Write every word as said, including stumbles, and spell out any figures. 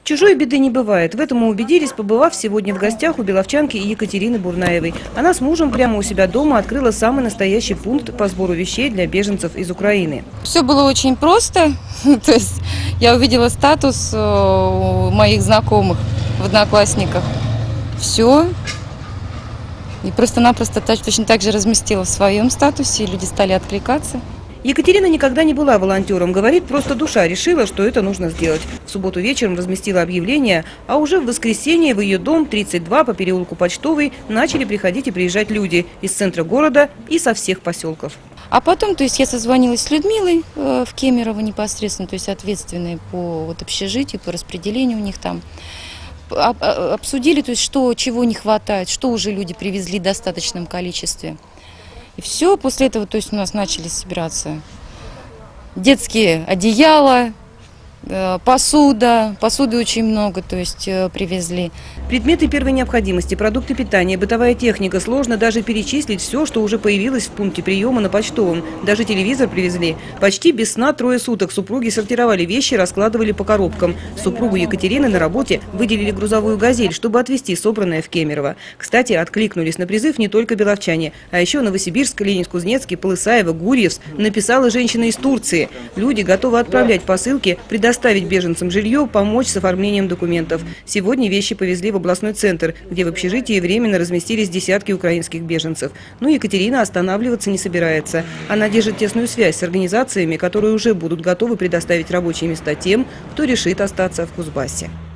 Чужой беды не бывает. В этом мы убедились, побывав сегодня в гостях у беловчанки Екатерины Бурнаевой. Она с мужем прямо у себя дома открыла самый настоящий пункт по сбору вещей для беженцев из Украины. Все было очень просто. То есть я увидела статус у моих знакомых в Одноклассниках. Все. И просто-напросто точно так же разместила в своем статусе, и люди стали откликаться. Екатерина никогда не была волонтером. Говорит, просто душа решила, что это нужно сделать. В субботу вечером разместила объявление, а уже в воскресенье в ее дом тридцать два по переулку Почтовый начали приходить и приезжать люди из центра города и со всех поселков. А потом, то есть я созвонилась с Людмилой э, в Кемерово непосредственно, то есть ответственной по вот, общежитию, по распределению у них там. Обсудили, то есть что, чего не хватает, что уже люди привезли в достаточном количестве. И все, после этого, то есть у нас начали собираться детские одеяла, посуда, посуды очень много, то есть привезли. Предметы первой необходимости, продукты питания, бытовая техника. Сложно даже перечислить все, что уже появилось в пункте приема на Почтовом. Даже телевизор привезли. Почти без сна трое суток супруги сортировали вещи, раскладывали по коробкам. Супругу Екатерины на работе выделили грузовую «Газель», чтобы отвезти собранное в Кемерово. Кстати, откликнулись на призыв не только беловчане, а еще Новосибирск, Ленинск-Кузнецкий, Полысаево, Гурьевск. Написала женщина из Турции. Люди готовы отправлять посылки, предоставить беженцам жилье, помочь с оформлением документов. Сегодня вещи повезли в областной центр, где в общежитии временно разместились десятки украинских беженцев. Но Екатерина останавливаться не собирается. Она держит тесную связь с организациями, которые уже будут готовы предоставить рабочие места тем, кто решит остаться в Кузбассе.